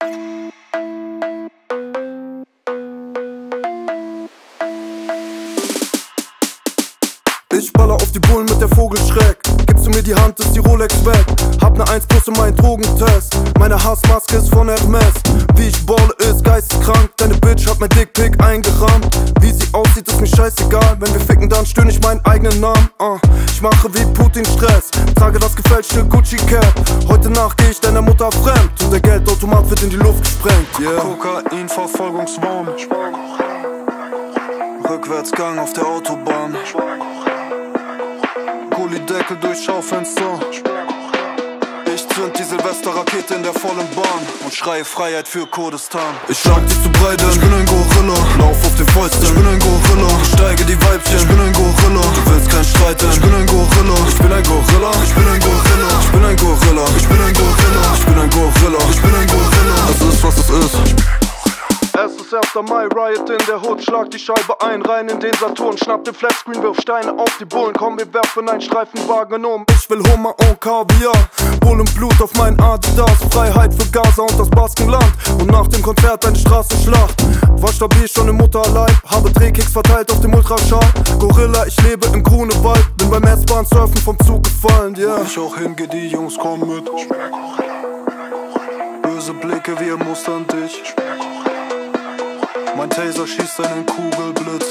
Ich baller auf die Bullen mit der Vogelschreck. Gibst du mir die Hand, ist die Rolex weg. Hab ne 1 plus in meinen Drogentest. Meine Hassmaske ist von Hermes. Wie ich balle ist geisteskrank. Deine Bitch hat mein Dickpick eingerahmt. Wie sie aussieht ist mir scheißegal. Wenn wir ficken, dann stöhn ich meinen eigenen Namen. Ich mache wie Putin Stress. Trage das gefälschte Gucci Cap. Heute Nacht geh ich deiner Mutter fremd. Und der Geldautomat wird in die Luft gesprengt, yeah. Kokain, Verfolgungswahn. Rückwärtsgang auf der Autobahn. Gullideckel durch Schaufenster. Ich zünd die Silvesterrakete in der vollen Bahn und schreie Freiheit für Kurdistan. Ich schlag dich zu breit, ich bin ein Gorilla. Lauf auf den Fäusten, ich bin ein Gorilla. Steige die Weibchen, ich bin ein Gorilla. Du willst kein Streit, ich bin ein Gorilla. Ich bin ein Gorilla, ich bin ein Gorilla. Ich bin ein Gorilla, ich bin ein Gorilla. Ich bin ein Gorilla, ich bin ein Gorilla. Es ist, was es ist. Es ist 1. Mai, Riot in der Hood. Schlag die Scheibe ein, rein in den Saturn. Schnapp den Flatscreen, wirf Steine auf die Bullen. Komm, wir werfen einen Streifenwagen um. Ich will Hummer und Kaviar. Bullenblut auf mein Adidas. Freiheit für Gaza und das Baskenland. Und nach dem Konzert eine Straßenschlacht. War stabil schon im Mutterleib. Habe Drehkicks verteilt auf dem Ultraschall. Gorilla, ich lebe im Grunewald. Bin beim S-Bahn surfen vom Zug gefallen, yeah. Wo ich auch hingehe, die Jungs kommen mit. Böse Blicke, wir mustern dich. Mein Taser schießt einen Kugelblitz.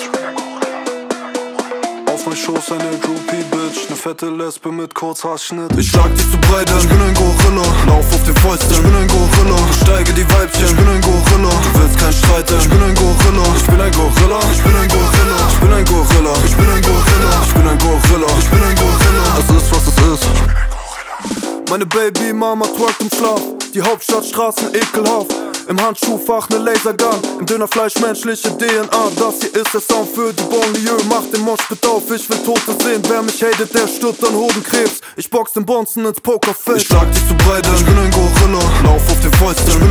Auf mein Schoß eine Groupie-Bitch. Ne fette Lesbe mit Kurzhaarschnitt. Ich schlag dich zu breit, ich bin ein Gorilla. Lauf auf den Fäusten, ich bin ein Gorilla. Steige die Weibchen, ich bin ein Gorilla. Du willst kein Streit, ich bin ein Gorilla. Ich bin ein Gorilla, ich bin ein Gorilla. Ich bin ein Gorilla, ich bin ein Gorilla. Ich bin ein Gorilla, ich bin ein Gorilla. Es ist, was es ist. Meine Baby-Mama twerkt im Schlaf. Die Hauptstadtstraßen ekelhaft. Im Handschuhfach ne Lasergun, im Dönerfleisch menschliche DNA. Das hier ist der Sound für die Banlieue. Mach den Moshpit auf, ich will Tote sehen. Wer mich hatet, der stirbt an Hodenkrebs. Ich box den Bonzen ins Pokerface. Ich schlag dich zu breit, ich bin ein Gorilla. Lauf auf den Fäusten,